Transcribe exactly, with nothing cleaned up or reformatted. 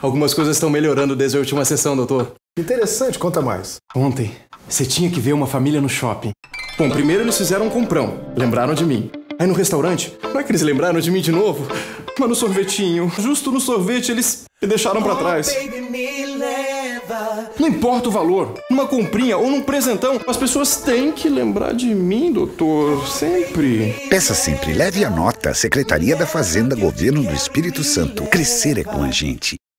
Algumas coisas estão melhorando desde a última sessão, doutor. Interessante, conta mais. Ontem, você tinha que ver uma família no shopping. Bom, primeiro eles fizeram um comprão. Lembraram de mim. Aí no restaurante, não é que eles lembraram de mim de novo? Mas no sorvetinho, justo no sorvete, eles me deixaram pra trás. Não importa o valor, numa comprinha ou num presentão, as pessoas têm que lembrar de mim, doutor, sempre. Peça sempre, leve a nota. Secretaria da Fazenda, Governo do Espírito Santo. Crescer é com a gente.